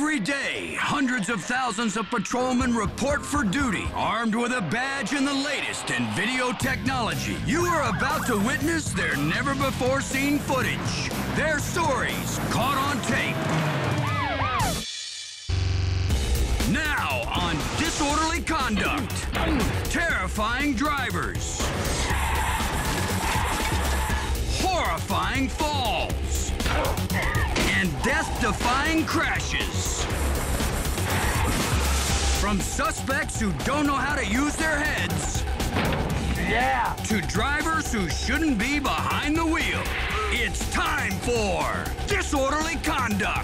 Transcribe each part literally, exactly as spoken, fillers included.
Every day, hundreds of thousands of patrolmen report for duty, armed with a badge and the latest in video technology. You are about to witness their never-before-seen footage. Their stories caught on tape. Now on Disorderly Conduct. Terrifying drivers. Horrifying falls. And death-defying crashes. From suspects who don't know how to use their heads, yeah, to drivers who shouldn't be behind the wheel, it's time for Disorderly Conduct.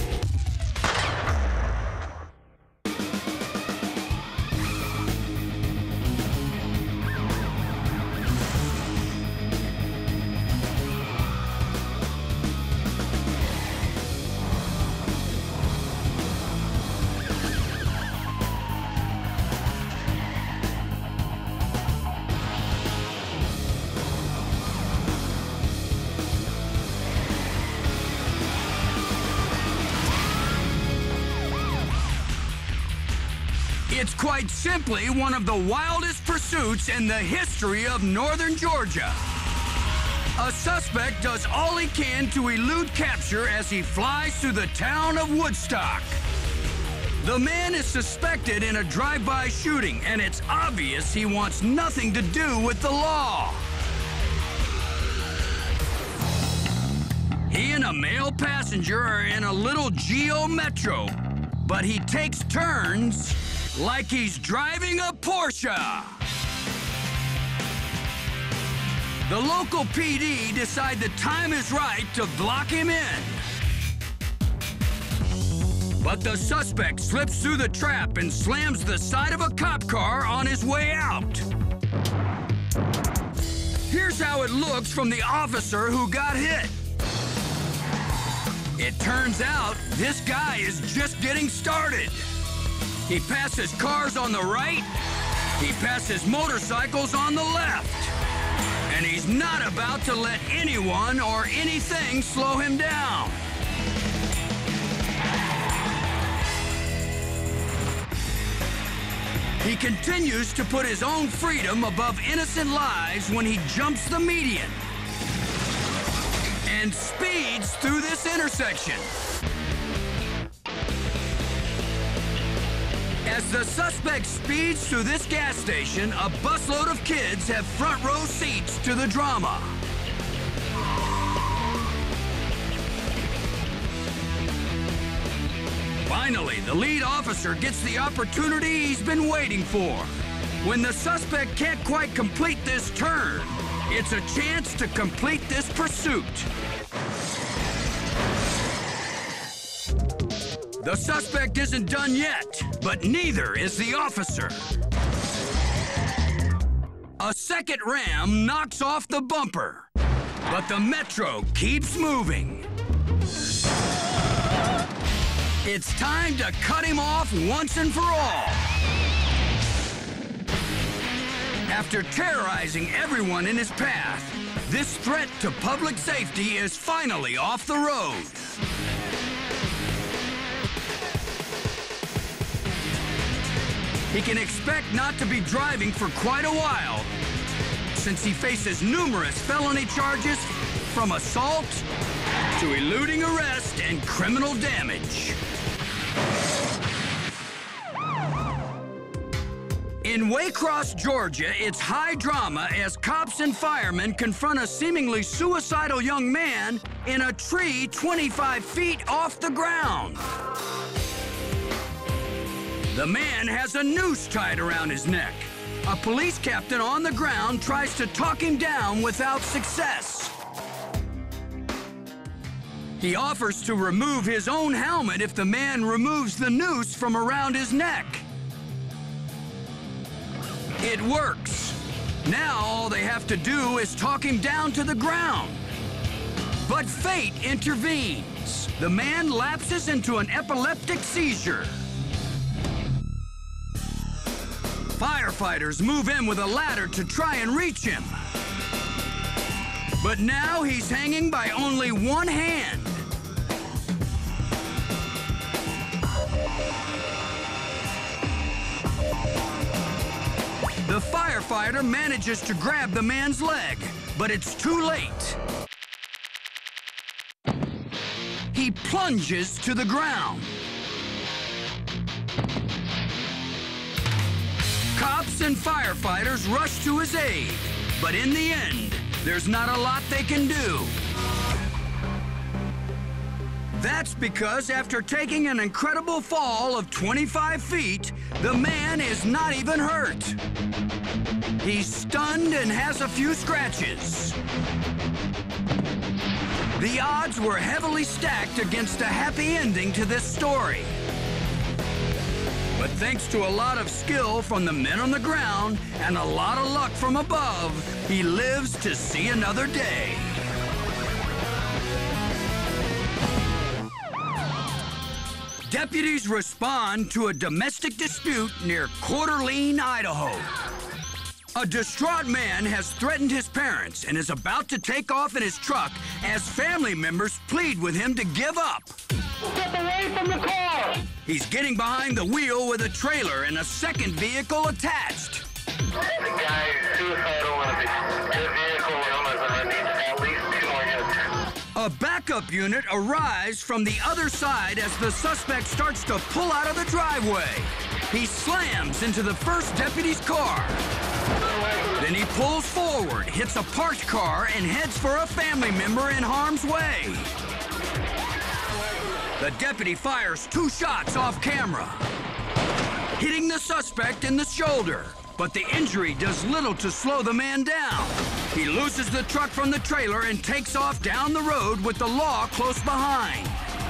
It's quite simply one of the wildest pursuits in the history of northern Georgia. A suspect does all he can to elude capture as he flies through the town of Woodstock. The man is suspected in a drive-by shooting, and it's obvious he wants nothing to do with the law. He and a male passenger are in a little Geo Metro, but he takes turns like he's driving a Porsche. The local P D decide the time is right to block him in. But the suspect slips through the trap and slams the side of a cop car on his way out. Here's how it looks from the officer who got hit. It turns out this guy is just getting started. He passes cars on the right, he passes motorcycles on the left, and he's not about to let anyone or anything slow him down. He continues to put his own freedom above innocent lives when he jumps the median and speeds through this intersection. As the suspect speeds through this gas station, a busload of kids have front row seats to the drama. Finally, the lead officer gets the opportunity he's been waiting for. When the suspect can't quite complete this turn, it's a chance to complete this pursuit. The suspect isn't done yet, but neither is the officer. A second ram knocks off the bumper, but the Metro keeps moving. It's time to cut him off once and for all. After terrorizing everyone in his path, this threat to public safety is finally off the road. He can expect not to be driving for quite a while, since he faces numerous felony charges from assault to eluding arrest and criminal damage. In Waycross, Georgia, it's high drama as cops and firemen confront a seemingly suicidal young man in a tree twenty-five feet off the ground. The man has a noose tied around his neck. A police captain on the ground tries to talk him down without success. He offers to remove his own helmet if the man removes the noose from around his neck. It works. Now all they have to do is talk him down to the ground. But fate intervenes. The man lapses into an epileptic seizure. Firefighters move in with a ladder to try and reach him. But now he's hanging by only one hand. The firefighter manages to grab the man's leg, but it's too late. He plunges to the ground. Cops and firefighters rush to his aid, but in the end, there's not a lot they can do. That's because after taking an incredible fall of twenty-five feet, the man is not even hurt. He's stunned and has a few scratches. The odds were heavily stacked against a happy ending to this story. But thanks to a lot of skill from the men on the ground and a lot of luck from above, he lives to see another day. Deputies respond to a domestic dispute near Coeur d'Alene, Idaho. A distraught man has threatened his parents and is about to take off in his truck as family members plead with him to give up. Step away from the car! He's getting behind the wheel with a trailer and a second vehicle attached. The guy is suicidal and his vehicle and needs at least two more units. A backup unit arrives from the other side as the suspect starts to pull out of the driveway. He slams into the first deputy's car. Then he pulls forward, hits a parked car, and heads for a family member in harm's way. The deputy fires two shots off camera, hitting the suspect in the shoulder. But the injury does little to slow the man down. He looses the truck from the trailer and takes off down the road with the law close behind.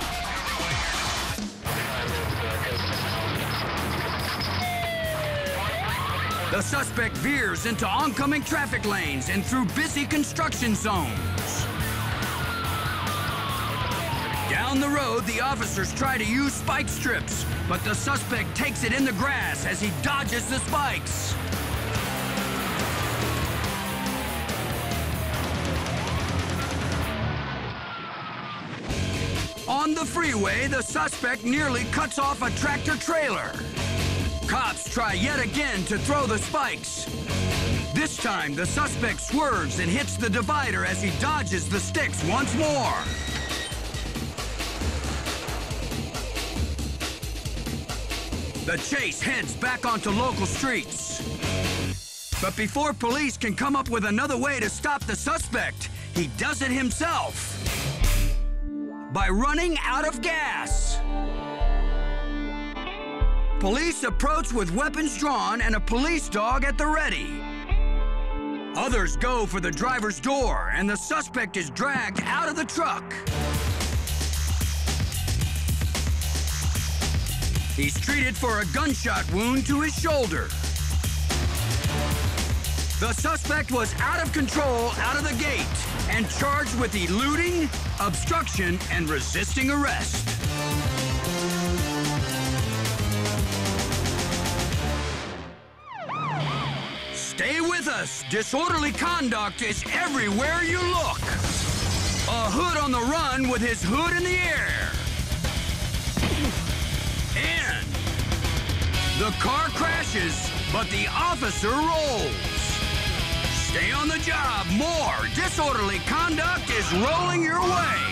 The suspect veers into oncoming traffic lanes and through busy construction zones. Down the road, the officers try to use spike strips, but the suspect takes it in the grass as he dodges the spikes. On the freeway, the suspect nearly cuts off a tractor trailer. Cops try yet again to throw the spikes. This time, the suspect swerves and hits the divider as he dodges the sticks once more. The chase heads back onto local streets. But before police can come up with another way to stop the suspect, he does it himself by running out of gas. Police approach with weapons drawn and a police dog at the ready. Others go for the driver's door, and the suspect is dragged out of the truck. He's treated for a gunshot wound to his shoulder. The suspect was out of control out of the gate and charged with eluding, obstruction, and resisting arrest. Stay with us. Disorderly conduct is everywhere you look. A hood on the run with his hood in the air. And the car crashes, but the officer rolls. Stay on the job. More disorderly conduct is rolling your way.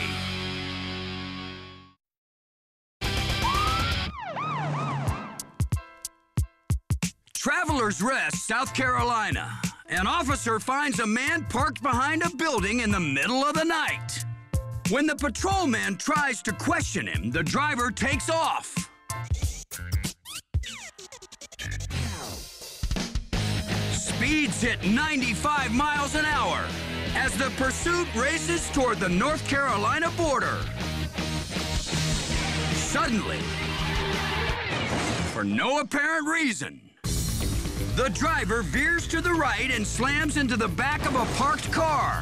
Travelers Rest, South Carolina. An officer finds a man parked behind a building in the middle of the night. When the patrolman tries to question him, the driver takes off. Speeds hit ninety-five miles an hour as the pursuit races toward the North Carolina border. Suddenly, for no apparent reason, the driver veers to the right and slams into the back of a parked car.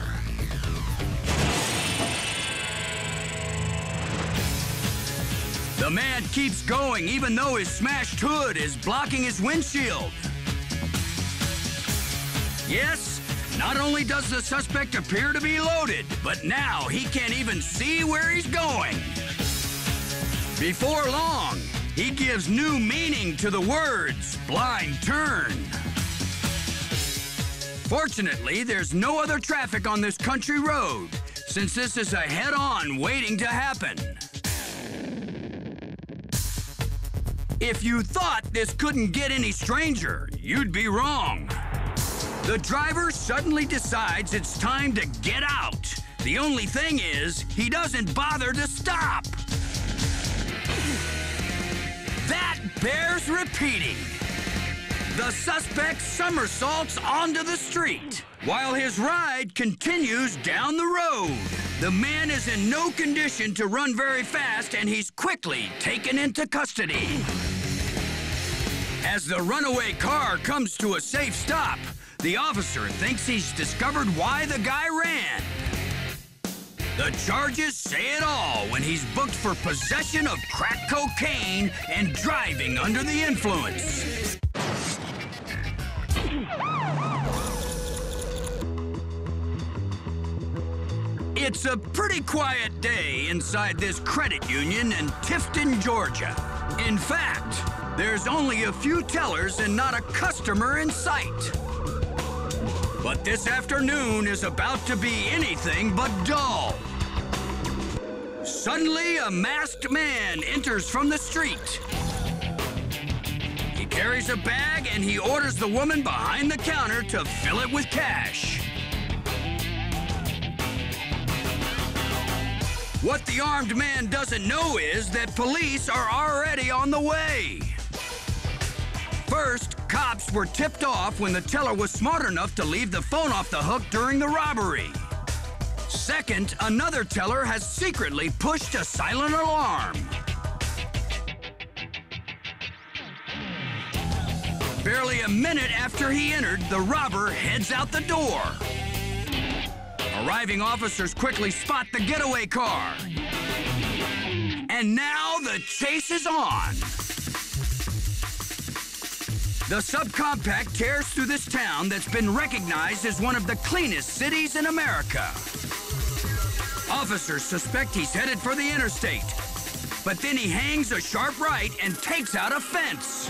The man keeps going even though his smashed hood is blocking his windshield. Yes, not only does the suspect appear to be loaded, but now he can't even see where he's going. Before long, he gives new meaning to the words blind turn. Fortunately, there's no other traffic on this country road, since this is a head-on waiting to happen. If you thought this couldn't get any stranger, you'd be wrong. The driver suddenly decides it's time to get out. The only thing is, he doesn't bother to stop. That bears repeating. The suspect somersaults onto the street, while his ride continues down the road. The man is in no condition to run very fast, and he's quickly taken into custody. As the runaway car comes to a safe stop, the officer thinks he's discovered why the guy ran. The charges say it all when he's booked for possession of crack cocaine and driving under the influence. It's a pretty quiet day inside this credit union in Tifton, Georgia. In fact, there's only a few tellers and not a customer in sight. But this afternoon is about to be anything but dull. Suddenly, a masked man enters from the street. He carries a bag and he orders the woman behind the counter to fill it with cash. What the armed man doesn't know is that police are already on the way. First, cops were tipped off when the teller was smart enough to leave the phone off the hook during the robbery. Second, another teller has secretly pushed a silent alarm. Barely a minute after he entered, the robber heads out the door. Arriving officers quickly spot the getaway car. And now the chase is on. The subcompact tears through this town that's been recognized as one of the cleanest cities in America. Officers suspect he's headed for the interstate, but then he hangs a sharp right and takes out a fence.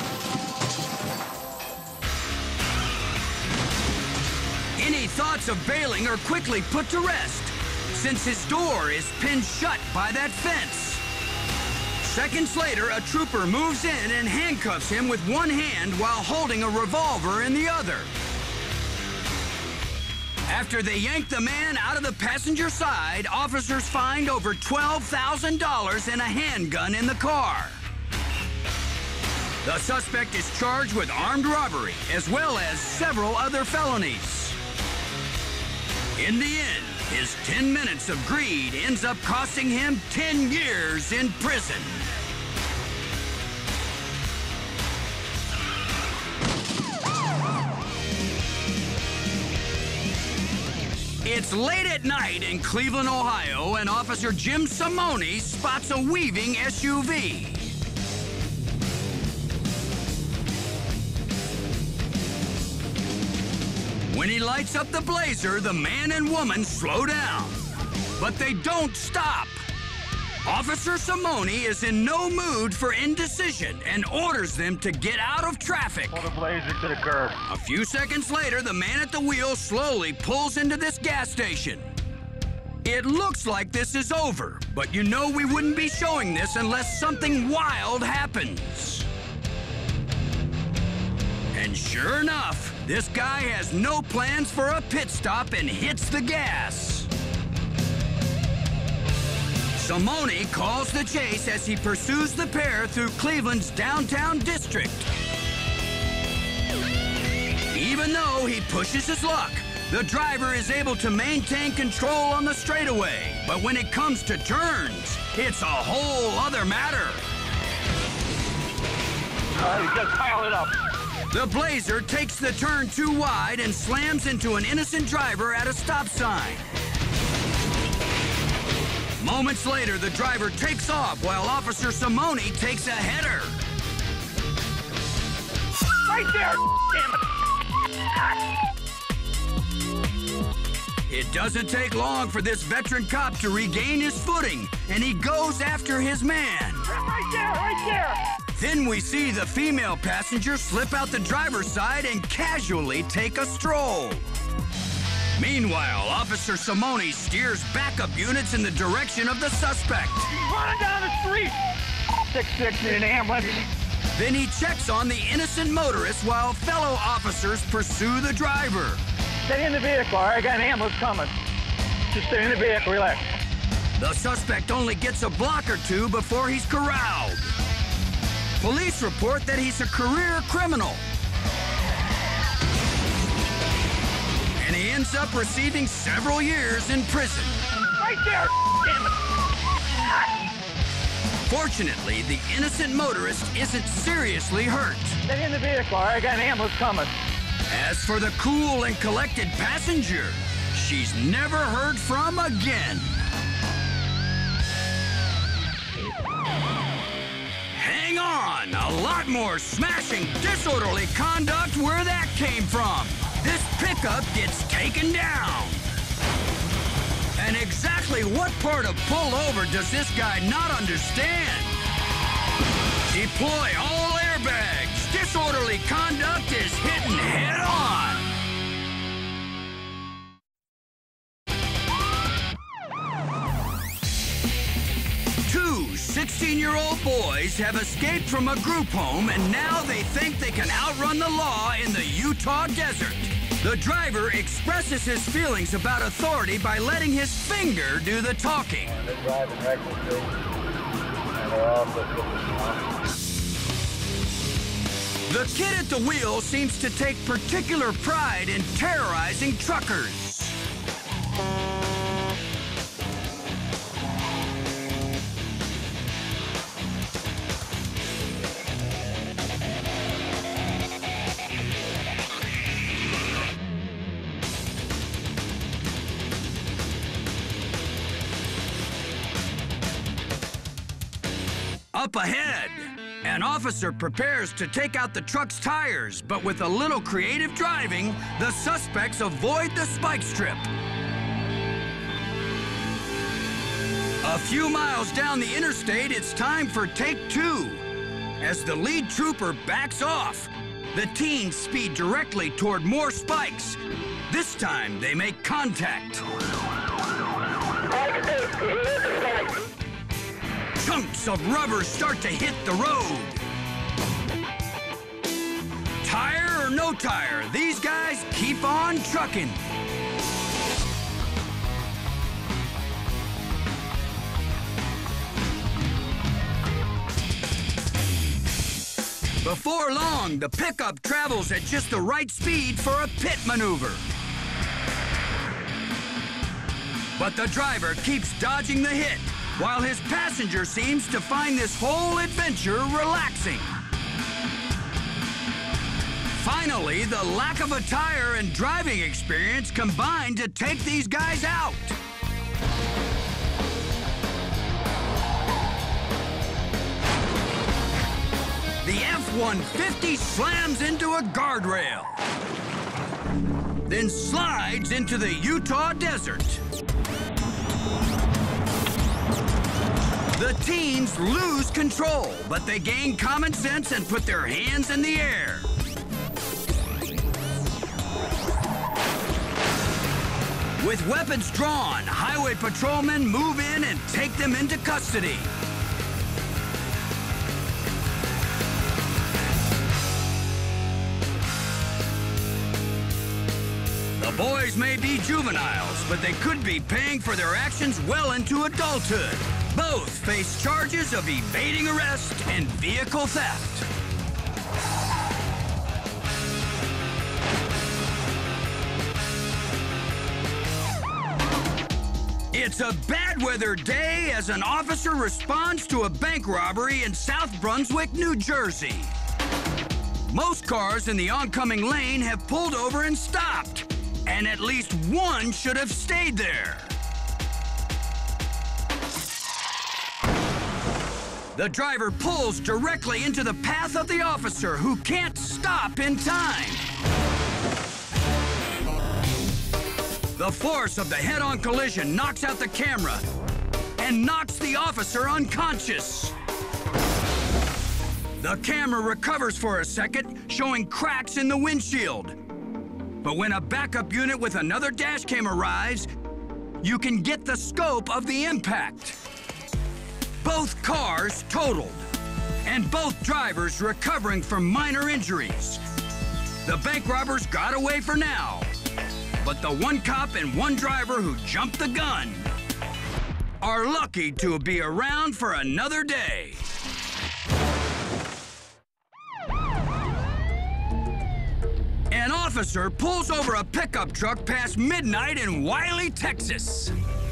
Any thoughts of bailing are quickly put to rest, since his door is pinned shut by that fence. Seconds later, a trooper moves in and handcuffs him with one hand while holding a revolver in the other. After they yank the man out of the passenger side, officers find over twelve thousand dollars and a handgun in the car. The suspect is charged with armed robbery, as well as several other felonies. In the end, his ten minutes of greed ends up costing him ten years in prison. It's late at night in Cleveland, Ohio, and Officer Jim Simone spots a weaving S U V. When he lights up the Blazer, the man and woman slow down. But they don't stop. Officer Simone is in no mood for indecision and orders them to get out of traffic. Pull the Blazer to the curb. A few seconds later, the man at the wheel slowly pulls into this gas station. It looks like this is over, but you know we wouldn't be showing this unless something wild happens. And sure enough, this guy has no plans for a pit stop and hits the gas. Simone calls the chase as he pursues the pair through Cleveland's downtown district. Even though he pushes his luck, the driver is able to maintain control on the straightaway. But when it comes to turns, it's a whole other matter. All right, just pile it up. The Blazer takes the turn too wide and slams into an innocent driver at a stop sign. Moments later, the driver takes off while Officer Simone takes a header. Right there, damn it! It doesn't take long for this veteran cop to regain his footing, and he goes after his man. Right there, right there! Then we see the female passenger slip out the driver's side and casually take a stroll. Meanwhile, Officer Simone steers backup units in the direction of the suspect. He's running down the street! six six in an ambulance. Then he checks on the innocent motorist while fellow officers pursue the driver. Stay in the vehicle, all right? I got an ambulance coming. Just stay in the vehicle, relax. The suspect only gets a block or two before he's corralled. Police report that he's a career criminal. And he ends up receiving several years in prison. Right there, damn it! Fortunately, the innocent motorist isn't seriously hurt. Stay in the vehicle, all right? I got an ambulance coming. As for the cool and collected passenger, she's never heard from again. Hang on, a lot more smashing disorderly conduct where that came from. This pickup gets taken down. And exactly what part of pull over does this guy not understand? Deploy all airbags. Disorderly conduct is hitting head on. Two sixteen-year-old boys have escaped from a group home, and now they think they can outrun the law in the Utah desert. The driver expresses his feelings about authority by letting his finger do the talking. They're driving recklessly, and they're also putting. The kid at the wheel seems to take particular pride in terrorizing truckers. Up ahead, an officer prepares to take out the truck's tires, but with a little creative driving, the suspects avoid the spike strip. A few miles down the interstate, it's time for take two. As the lead trooper backs off, the teens speed directly toward more spikes. This time, they make contact. Chunks of rubber start to hit the road. Tire or no tire, these guys keep on trucking. Before long, the pickup travels at just the right speed for a pit maneuver. But the driver keeps dodging the hit, while his passenger seems to find this whole adventure relaxing. Finally, the lack of a tire and driving experience combine to take these guys out. The F one fifty slams into a guardrail, then slides into the Utah desert. The teens lose control, but they gain common sense and put their hands in the air. With weapons drawn, highway patrolmen move in and take them into custody. The boys may be juveniles, but they could be paying for their actions well into adulthood. Both face charges of evading arrest and vehicle theft. It's a bad weather day as an officer responds to a bank robbery in South Brunswick, New Jersey. Most cars in the oncoming lane have pulled over and stopped, and at least one should have stayed there. The driver pulls directly into the path of the officer, who can't stop in time. The force of the head-on collision knocks out the camera and knocks the officer unconscious. The camera recovers for a second, showing cracks in the windshield. But when a backup unit with another dash cam arrives, you can get the scope of the impact. Both cars totaled, and both drivers recovering from minor injuries. The bank robbers got away for now, but the one cop and one driver who jumped the gun are lucky to be around for another day. An officer pulls over a pickup truck past midnight in Wiley, Texas.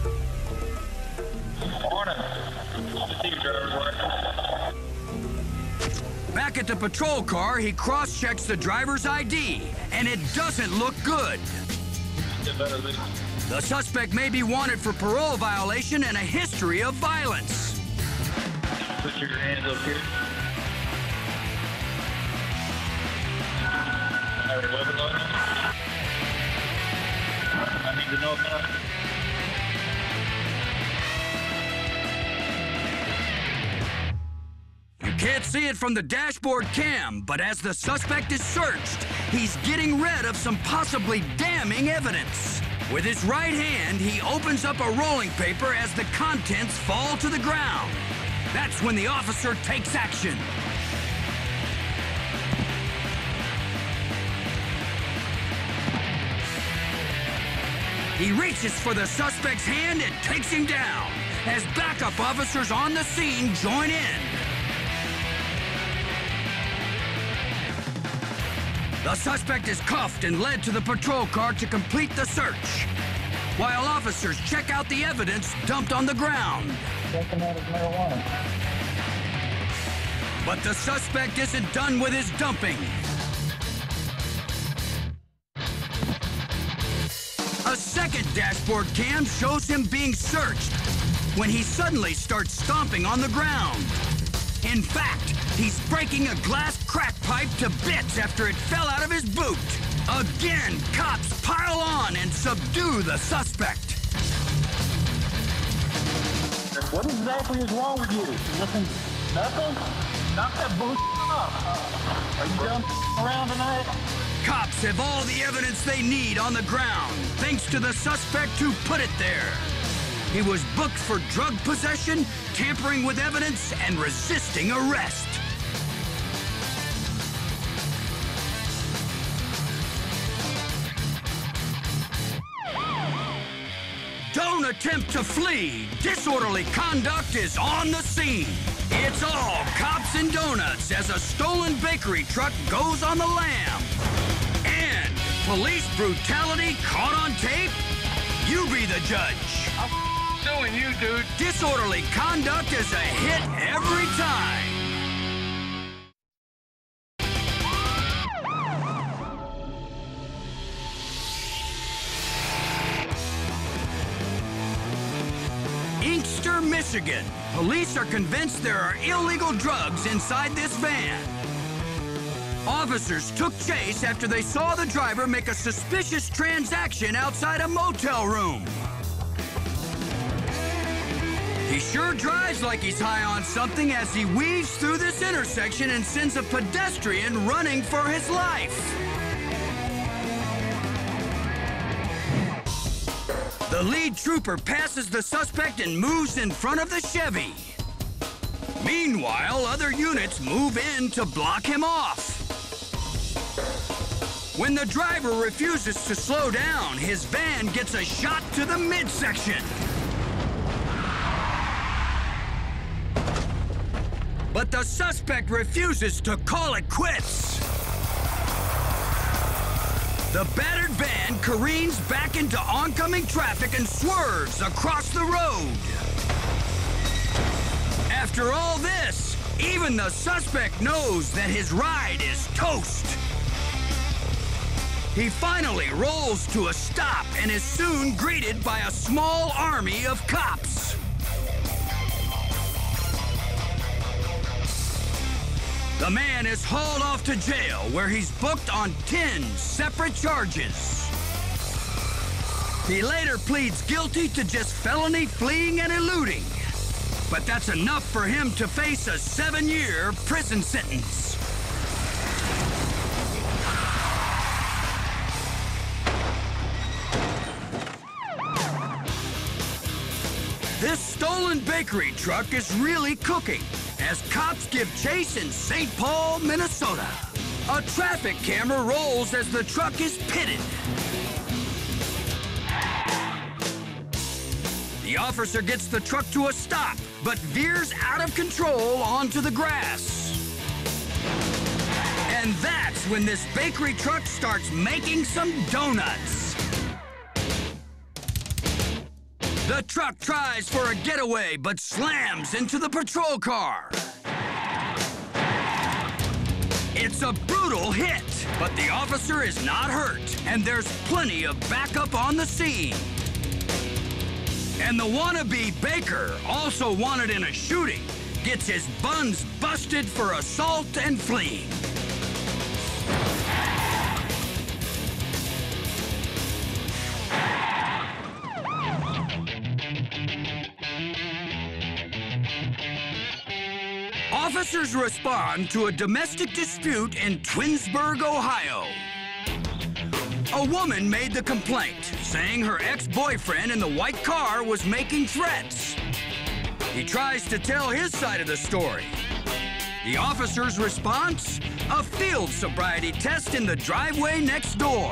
Morning. Back at the patrol car, he cross-checks the driver's I D, and it doesn't look good. The suspect may be wanted for parole violation and a history of violence. Put your hands up here. Have a weapon on you? I need to know about it. You can't see it from the dashboard cam, but as the suspect is searched, he's getting rid of some possibly damning evidence. With his right hand, he opens up a rolling paper as the contents fall to the ground. That's when the officer takes action. He reaches for the suspect's hand and takes him down as backup officers on the scene join in. The suspect is cuffed and led to the patrol car to complete the search, while officers check out the evidence dumped on the ground. Checking out his marijuana. But the suspect isn't done with his dumping. A second dashboard cam shows him being searched when he suddenly starts stomping on the ground. In fact, he's breaking a glass crack pipe to bits after it fell out of his boot. Again, cops pile on and subdue the suspect. What exactly is wrong with you? Nothing? Nothing? Knock that bullshit off. Are you done around tonight? Cops have all the evidence they need on the ground, thanks to the suspect who put it there. He was booked for drug possession, tampering with evidence, and resisting arrest. Don't attempt to flee. Disorderly conduct is on the scene. It's all cops and donuts as a stolen bakery truck goes on the lam. And police brutality caught on tape? You be the judge. Suing you, dude. Disorderly conduct is a hit every time. Inkster, Michigan. Police are convinced there are illegal drugs inside this van. Officers took chase after they saw the driver make a suspicious transaction outside a motel room. He sure drives like he's high on something as he weaves through this intersection and sends a pedestrian running for his life. The lead trooper passes the suspect and moves in front of the Chevy. Meanwhile, other units move in to block him off. When the driver refuses to slow down, his van gets a shot to the midsection. But the suspect refuses to call it quits. The battered van careens back into oncoming traffic and swerves across the road. After all this, even the suspect knows that his ride is toast. He finally rolls to a stop and is soon greeted by a small army of cops. The man is hauled off to jail, where he's booked on ten separate charges. He later pleads guilty to just felony fleeing and eluding. but that's enough for him to face a seven-year prison sentence. This stolen bakery truck is really cooking as cops give chase in Saint Paul, Minnesota. A traffic camera rolls as the truck is pitted. The officer gets the truck to a stop, but veers out of control onto the grass. And that's when this bakery truck starts making some donuts. The truck tries for a getaway, but slams into the patrol car. It's a brutal hit, but the officer is not hurt, and there's plenty of backup on the scene. And the wannabe baker, also wanted in a shooting, gets his buns busted for assault and fleeing. Officers respond to a domestic dispute in Twinsburg, Ohio. A woman made the complaint, saying her ex-boyfriend in the white car was making threats. He tries to tell his side of the story. The officer's response? A field sobriety test in the driveway next door.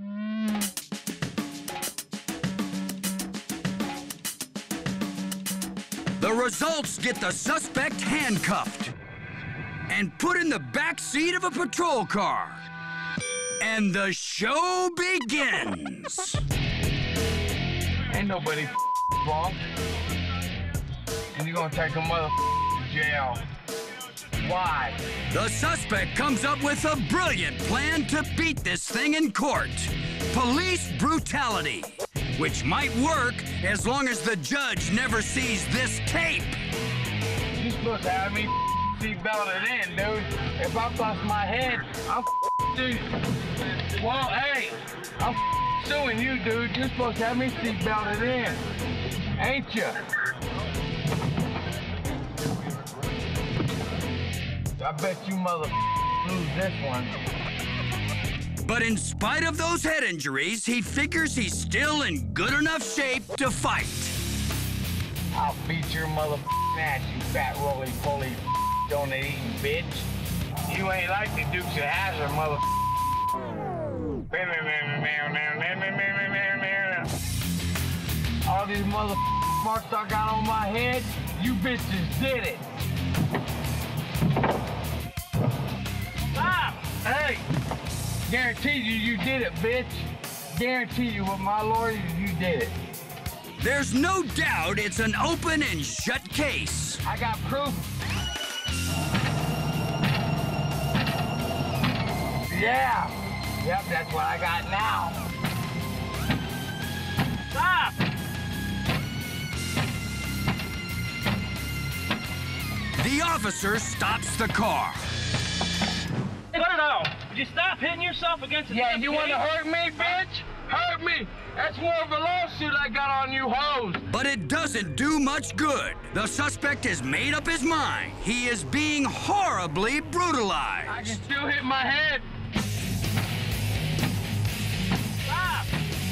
The results get the suspect handcuffed and put in the back seat of a patrol car. And the show begins. Ain't nobody wrong. And you're gonna take a mother to jail. Why? The suspect comes up with a brilliant plan to beat this thing in court. Police brutality, which might work as long as the judge never sees this tape. You supposed to have me seatbelted in, dude. If I bust my head, I'm dude. Well, hey, I'm suing you, dude. You're supposed to have me seatbelted in, ain't you? I bet you mother lose this one. But in spite of those head injuries, he figures he's still in good enough shape to fight. I'll beat your mother ass, you fat roly-poly donut-eating bitch. You ain't like the Dukes of Hazzard, mother. All these mother marks I got on my head, you bitches did it. Stop! Hey! Guarantee you, you did it, bitch. Guarantee you with my lawyers, you did it. There's no doubt it's an open and shut case. I got proof. Yeah. Yep, that's what I got now. Stop! The officer stops the car. Cut it out. Would you stop hitting yourself against the Yeah, you want to hurt me, bitch? Hurt me. That's more of a lawsuit I got on you hoes. But it doesn't do much good. The suspect has made up his mind. He is being horribly brutalized. I can still hit my head. Stop!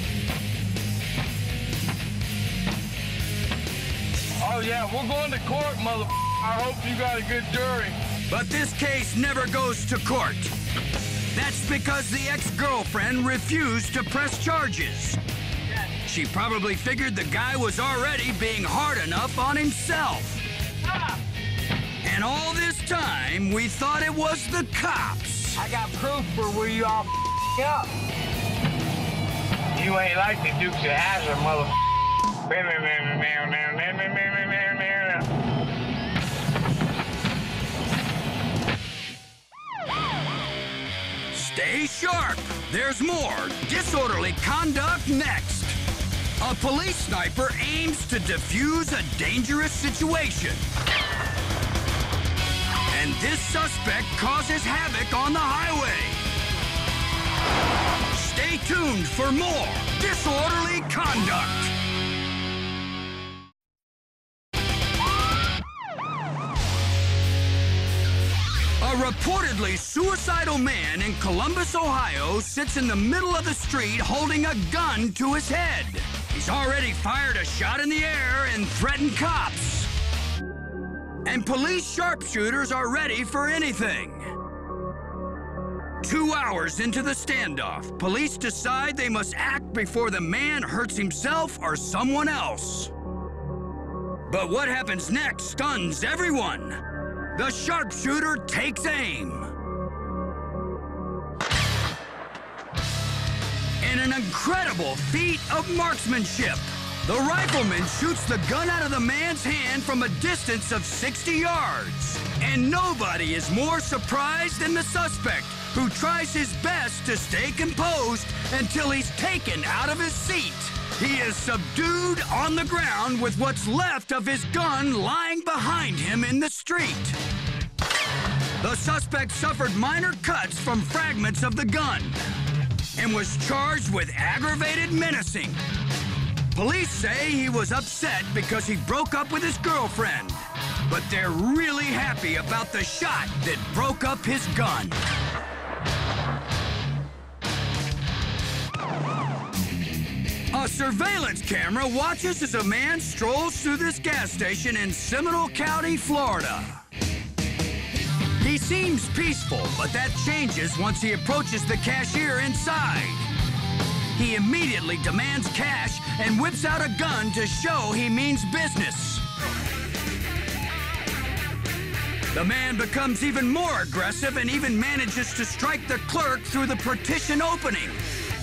Oh, yeah, we're going to court, mother. I hope you got a good jury. But this case never goes to court. That's because the ex-girlfriend refused to press charges. She probably figured the guy was already being hard enough on himself. Stop! And all this time, we thought it was the cops. I got proof for where you all up. You ain't like the Dukes of Hazzard, mother. Stay sharp. There's more disorderly conduct next. A police sniper aims to defuse a dangerous situation. And this suspect causes havoc on the highway. Stay tuned for more disorderly conduct. reportedly suicidal man in Columbus, Ohio, sits in the middle of the street holding a gun to his head. He's already fired a shot in the air and threatened cops. And police sharpshooters are ready for anything. Two hours into the standoff, police decide they must act before the man hurts himself or someone else. But what happens next stuns everyone. The sharpshooter takes aim. In an incredible feat of marksmanship, the rifleman shoots the gun out of the man's hand from a distance of sixty yards. And nobody is more surprised than the suspect, who tries his best to stay composed until he's taken out of his seat. He is subdued on the ground with what's left of his gun lying behind him in the street. The suspect suffered minor cuts from fragments of the gun and was charged with aggravated menacing. Police say he was upset because he broke up with his girlfriend, but they're really happy about the shot that broke up his gun. A surveillance camera watches as a man strolls through this gas station in Seminole County, Florida. He seems peaceful, but that changes once he approaches the cashier inside. He immediately demands cash and whips out a gun to show he means business. The man becomes even more aggressive and even manages to strike the clerk through the partition opening.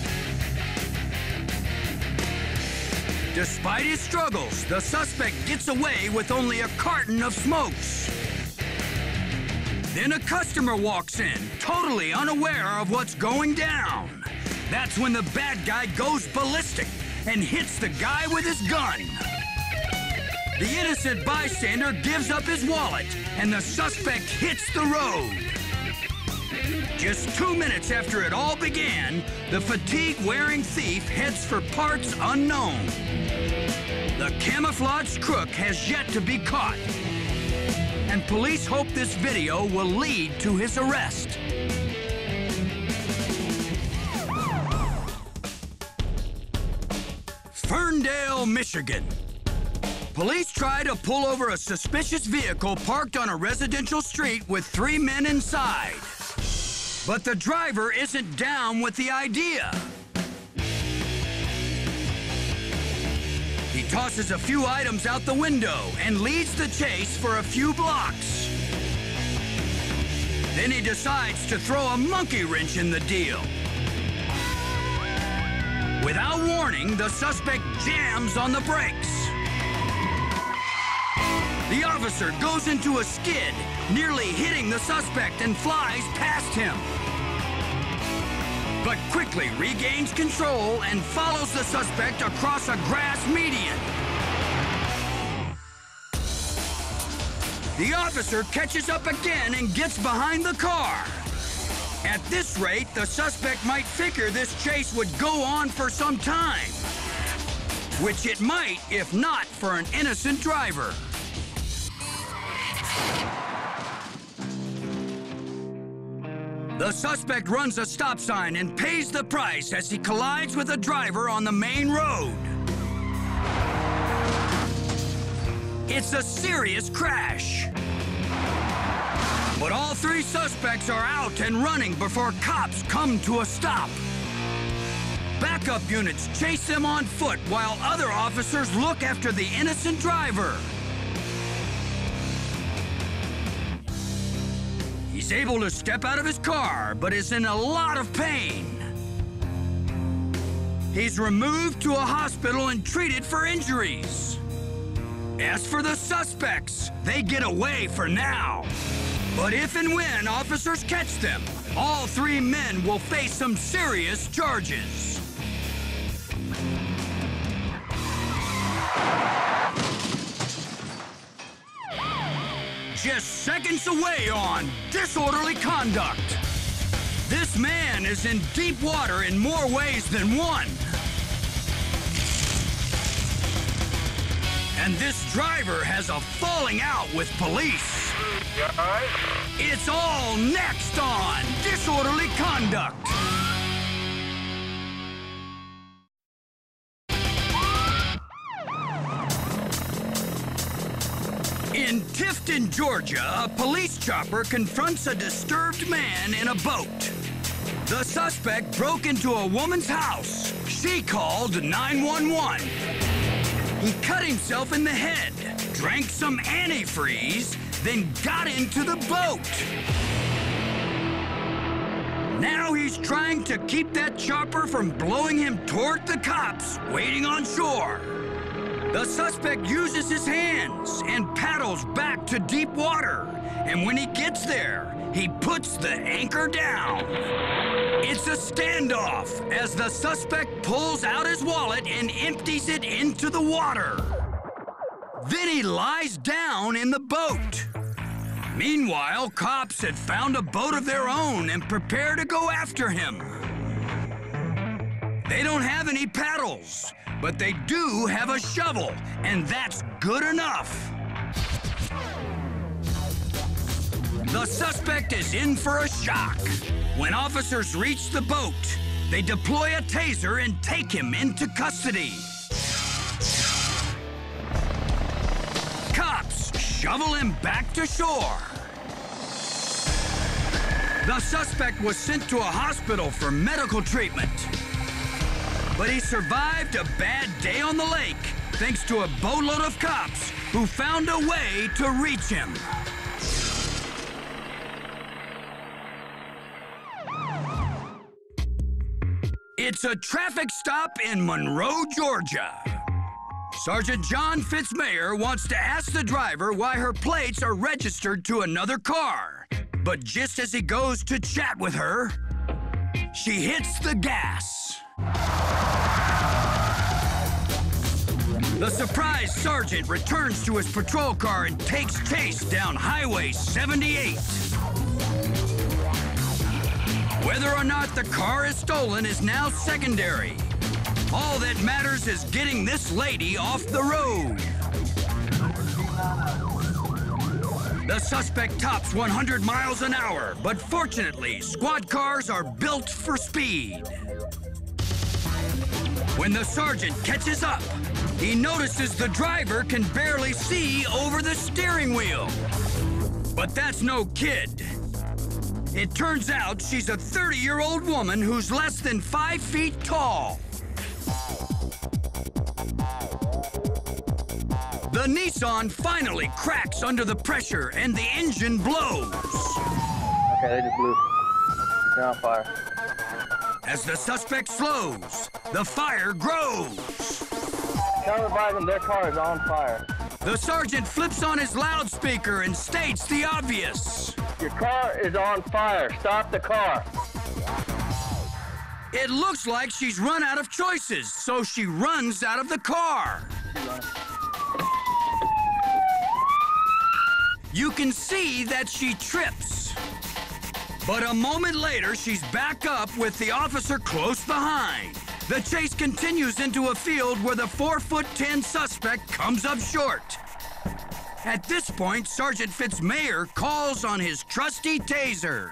Despite his struggles, the suspect gets away with only a carton of smokes. Then a customer walks in, totally unaware of what's going down. That's when the bad guy goes ballistic and hits the guy with his gun. The innocent bystander gives up his wallet, and the suspect hits the road. Just two minutes after it all began, the fatigue-wearing thief heads for parts unknown. The camouflaged crook has yet to be caught, and police hope this video will lead to his arrest. Ferndale, Michigan. Police try to pull over a suspicious vehicle parked on a residential street with three men inside. But the driver isn't down with the idea. He tosses a few items out the window and leads the chase for a few blocks. Then he decides to throw a monkey wrench in the deal. Without warning, the suspect jams on the brakes. The officer goes into a skid, nearly hitting the suspect and flies past him. But quickly regains control and follows the suspect across a grass median. The officer catches up again and gets behind the car. At this rate, the suspect might figure this chase would go on for some time. Which it might, if not for an innocent driver. The suspect runs a stop sign and pays the price as he collides with a driver on the main road. It's a serious crash. But all three suspects are out and running before cops come to a stop. Backup units chase them on foot while other officers look after the innocent driver. He's able to step out of his car, but is in a lot of pain. He's removed to a hospital and treated for injuries. As for the suspects, they get away for now. But if and when officers catch them, all three men will face some serious charges. Just seconds away on disorderly conduct. This man is in deep water in more ways than one. And this driver has a falling out with police. You all right? It's all next on Disorderly Conduct. In Tifton, Georgia, a police chopper confronts a disturbed man in a boat. The suspect broke into a woman's house. She called nine one one. He cut himself in the head, drank some antifreeze, then got into the boat. Now he's trying to keep that chopper from blowing him toward the cops waiting on shore. The suspect uses his hands and paddles back to deep water. And when he gets there, he puts the anchor down. It's a standoff as the suspect pulls out his wallet and empties it into the water. Then he lies down in the boat. Meanwhile, cops had found a boat of their own and prepare to go after him. They don't have any paddles, but they do have a shovel, and that's good enough. The suspect is in for a shock. When officers reach the boat, they deploy a taser and take him into custody. Cops shovel him back to shore. The suspect was sent to a hospital for medical treatment. But he survived a bad day on the lake thanks to a boatload of cops who found a way to reach him. It's a traffic stop in Monroe, Georgia. Sergeant John Fitzmayer wants to ask the driver why her plates are registered to another car. But just as he goes to chat with her, she hits the gas. The surprised sergeant returns to his patrol car and takes chase down Highway seventy-eight. Whether or not the car is stolen is now secondary. All that matters is getting this lady off the road. The suspect tops one hundred miles an hour, but fortunately, squad cars are built for speed. When the sergeant catches up, he notices the driver can barely see over the steering wheel. But that's no kid. It turns out she's a thirty-year-old woman who's less than five feet tall. The Nissan finally cracks under the pressure and the engine blows. Okay, they just blew. They're on fire. As the suspect slows, the fire grows. Tell the Biden their car is on fire. The sergeant flips on his loudspeaker and states the obvious. Your car is on fire. Stop the car. It looks like she's run out of choices, so she runs out of the car. You can see that she trips. But a moment later, she's back up with the officer close behind. The chase continues into a field where the four foot ten suspect comes up short. At this point, Sergeant Fitzmayer calls on his trusty taser.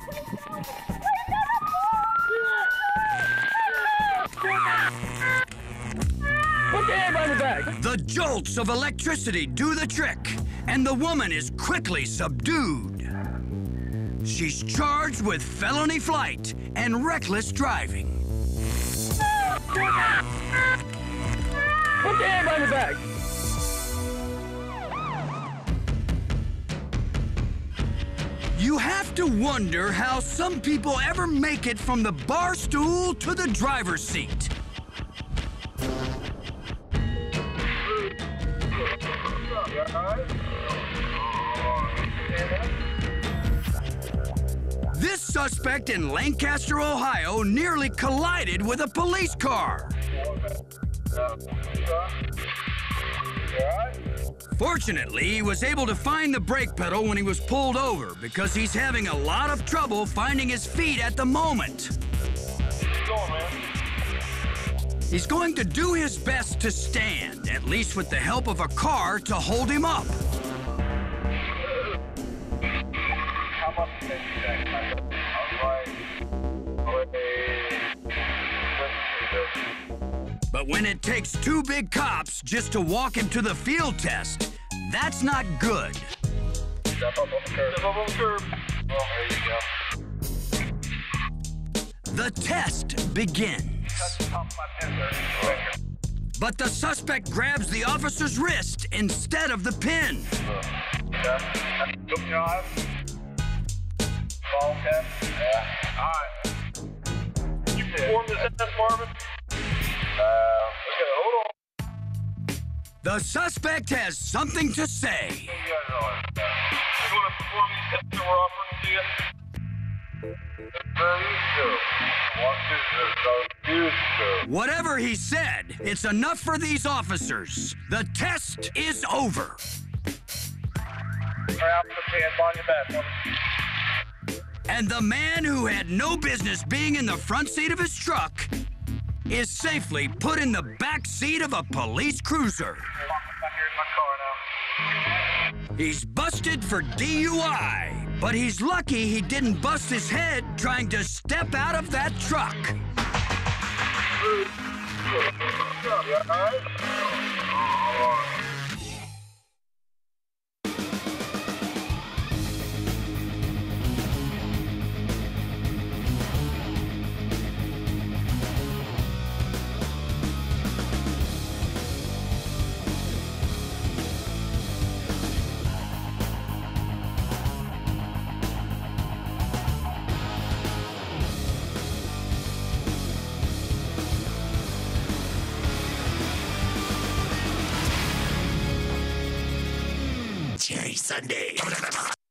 Put the hand behind the back. The jolts of electricity do the trick, and the woman is quickly subdued. She's charged with felony flight and reckless driving. Put the hand behind the back. You have to wonder how some people ever make it from the bar stool to the driver's seat. This suspect in Lancaster, Ohio, nearly collided with a police car. Fortunately, he was able to find the brake pedal when he was pulled over because he's having a lot of trouble finding his feet at the moment. He's going to do his best to stand, at least with the help of a car to hold him up. But when it takes two big cops just to walk him to the field test, that's not good. Step up on the curb. Step up on the curb. Oh, there you go. The test begins. But the suspect grabs the officer's wrist instead of the pin. Okay. Open your eyes. Fall test. Yeah. All right. You perform this test, Marvin? Uh, okay, hold on. The suspect has something to say. You guys are you want to perform these tests that we're offering to you? Very good. One, two, three, so, two, Whatever he said, it's enough for these officers. The test is over. Grab the hands on your back, woman. And the man who had no business being in the front seat of his truck is safely put in the back seat of a police cruiser. Back here in my car now. He's busted for D U I, but he's lucky he didn't bust his head trying to step out of that truck. You all right? Jerry Sunday.